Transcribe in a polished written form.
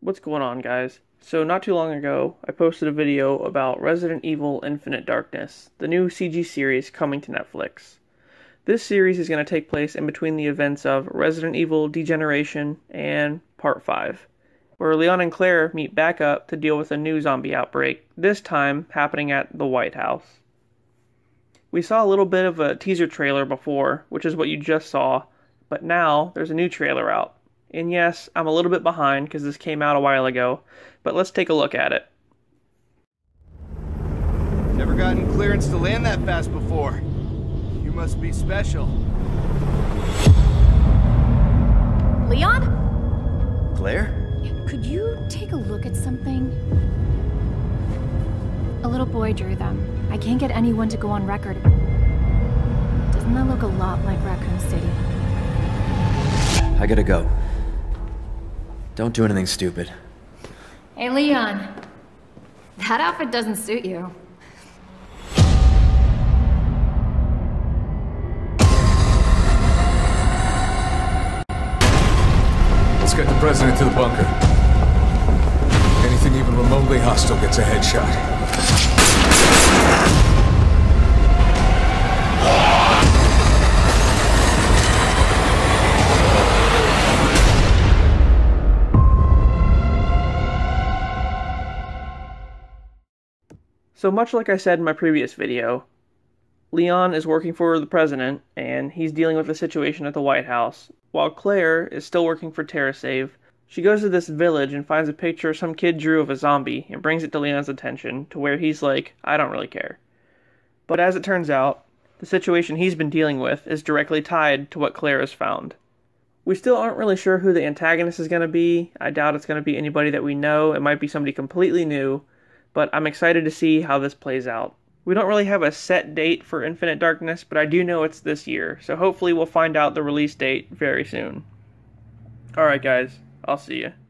What's going on, guys? So not too long ago, I posted a video about Resident Evil Infinite Darkness, the new CG series coming to Netflix. This series is going to take place in between the events of Resident Evil Degeneration and Part 5, where Leon and Claire meet back up to deal with a new zombie outbreak, this time happening at the White House. We saw a little bit of a teaser trailer before, which is what you just saw, but now there's a new trailer out. And yes, I'm a little bit behind because this came out a while ago, but let's take a look at it. Never gotten clearance to land that fast before. You must be special. Leon? Claire? Could you take a look at something? A little boy drew them. I can't get anyone to go on record. Doesn't that look a lot like Raccoon City? I gotta go. Don't do anything stupid. Hey, Leon. That outfit doesn't suit you. Let's get the president to the bunker. Anything even remotely hostile gets a headshot. So much like I said in my previous video, Leon is working for the president, and he's dealing with the situation at the White House, while Claire is still working for TerraSave. She goes to this village and finds a picture some kid drew of a zombie, and brings it to Leon's attention, to where he's like, I don't really care. But as it turns out, the situation he's been dealing with is directly tied to what Claire has found. We still aren't really sure who the antagonist is going to be. I doubt it's going to be anybody that we know. It might be somebody completely new. But I'm excited to see how this plays out. We don't really have a set date for Infinite Darkness, but I do know it's this year, so hopefully we'll find out the release date very soon. Alright guys, I'll see you.